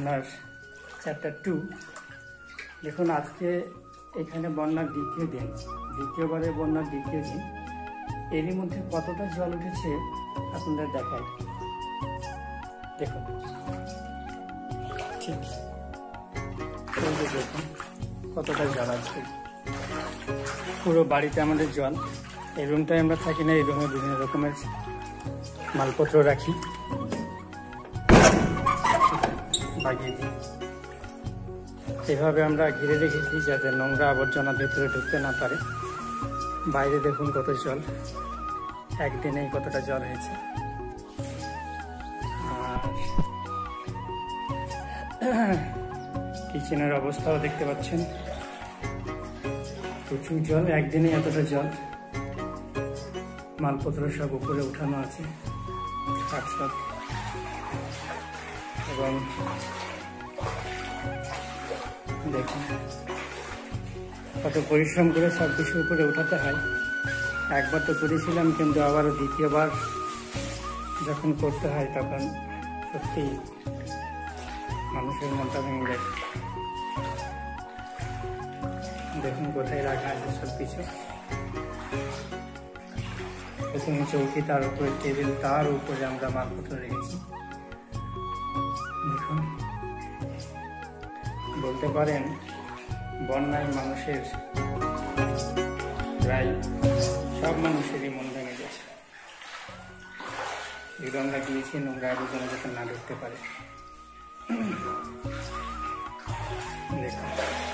আপনার চ্যাপ্টার 2। দেখুন আজকে এখানে বন্যার দ্বিতীয়বারের বন্যার দ্বিতীয় দিন। এরই মধ্যে কতটা জল উঠেছে আপনাদের দেখায়। দেখুন ঠিক দেখুন কতটা জল আছে। পুরো বাড়িতে আমাদের জল। এই রুমটায় আমরা থাকি না, এই রুমে বিভিন্ন রকমের মালপত্র রাখি, বাগিয়ে দিই। এভাবে আমরা ঘিরে রেখেছি যাতে নোংরা আবর্জনা ভেতরে ঢুকতে না পারে। বাইরে দেখুন কত জল, একদিনেই কতটা জল হয়েছে। আর কিচেনের অবস্থাও দেখতে পাচ্ছেন, প্রচুর জল, একদিনে এতটা জল। মালপত্র সব উপরে উঠানো আছে সব, এবং দেখুন কত পরিশ্রম করে সব কিছু উপরে উঠাতে হয়। একবার তো করেছিলাম, কিন্তু আবারও দ্বিতীয়বার যখন করতে হয় তখন সত্যি মানুষের মনটা ভেঙে যায়। দেখুন কোথায় রাখা আছে সব কিছু। প্রথমে চৌকি, তার উপরে টেবিল, তার উপরে আমরা মালপত্র রেখেছি। দেখুন, বলতে পারেন বন্যায় মানুষের প্রায় সব মানুষেরই মন ভেঙে গেছে। এগুলো আমরা দিয়েছি নোংরা আবর্জনা যাতে না ঢুকতে পারে। দেখুন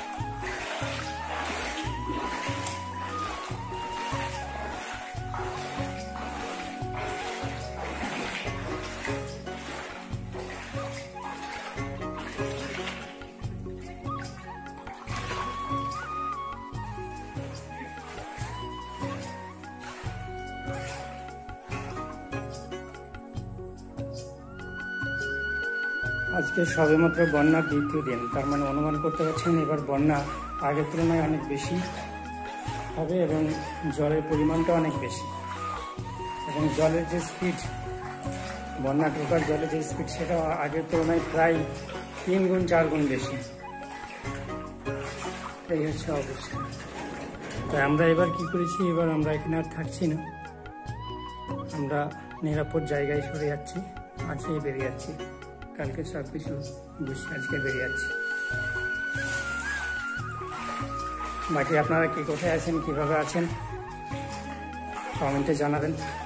আজকে সবেমাত্র বন্যার দ্বিতীয় দিন, তার মানে অনুমান করতে পারছেন এবার বন্যা আগের তুলনায় অনেক বেশি হবে এবং জলের পরিমাণটা অনেক বেশি। এবং জলের যে স্পিড, বন্যা ঢোকার জলের যে স্পিড, সেটা আগের তুলনায় প্রায় 3 গুণ 4 গুণ বেশি। এই হচ্ছে অবস্থা। তো আমরা এবার কি করেছি, এবার আমরা এখানে আর থাকছি না, আমরা নিরাপদ জায়গায় সরে যাচ্ছি। আজকেই বেরিয়ে যাচ্ছি, কালকে সব কিছু বুঝে আজকে বেরিয়ে যাচ্ছি। বাকি আপনারা কি কোথায় আছেন, কিভাবে আছেন, কমেন্টে জানাবেন।